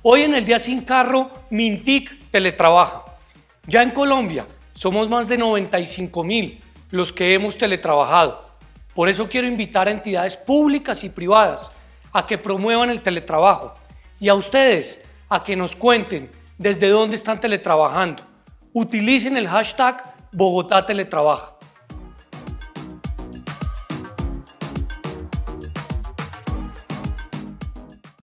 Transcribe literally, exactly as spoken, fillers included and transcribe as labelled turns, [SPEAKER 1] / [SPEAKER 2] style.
[SPEAKER 1] Hoy en el Día Sin Carro, Mintic teletrabaja. Ya en Colombia somos más de noventa y cinco mil los que hemos teletrabajado. Por eso quiero invitar a entidades públicas y privadas a que promuevan el teletrabajo y a ustedes a que nos cuenten desde dónde están teletrabajando. Utilicen el hashtag Bogotá Teletrabaja.